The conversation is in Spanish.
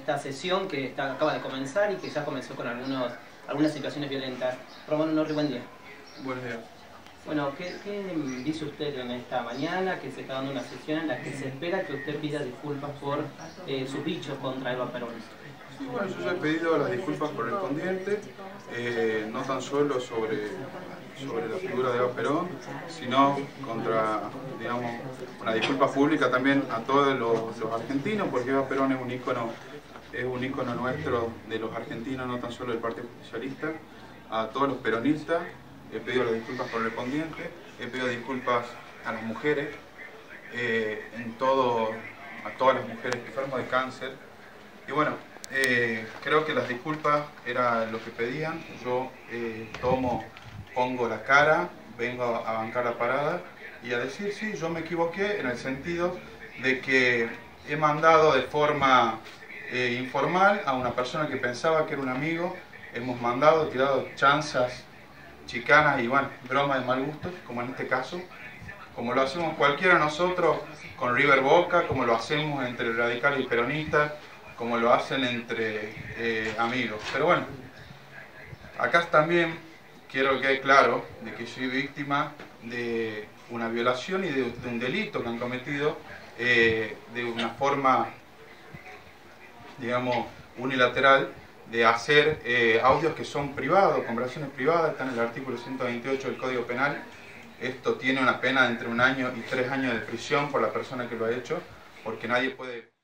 esta sesión que acaba de comenzar y que ya comenzó con algunas situaciones violentas. Romano Norri, buen día. Buenos días. Bueno, ¿qué dice usted en esta mañana que se está dando una sesión en la que se espera que usted pida disculpas por sus dichos contra Eva Perón? Sí, bueno, yo ya he pedido las disculpas correspondientes, no tan solo sobre la figura de Eva Perón, sino contra, digamos, una disculpa pública también a todos los argentinos, porque Eva Perón es un ícono nuestro de los argentinos, no tan solo del Partido Justicialista, a todos los peronistas. He pedido las disculpas correspondientes, he pedido disculpas a las mujeres, a todas las mujeres enfermas de cáncer. Y bueno, creo que las disculpas era lo que pedían. Yo pongo la cara, vengo a bancar la parada y a decir, sí, yo me equivoqué en el sentido de que he mandado de forma informal a una persona que pensaba que era un amigo, hemos mandado, tirado chanzas, chicanas y bueno, bromas de mal gusto, como en este caso, como lo hacemos cualquiera de nosotros con River Boca, como lo hacemos entre radicales y peronistas, como lo hacen entre amigos. Pero bueno, acá también quiero que quede claro de que soy víctima de una violación y de un delito que han cometido de una forma, digamos, unilateral, de hacer audios que son privados, conversaciones privadas, está en el artículo 128 del Código Penal. Esto tiene una pena de entre 1 año y 3 años de prisión por la persona que lo ha hecho, porque nadie puede...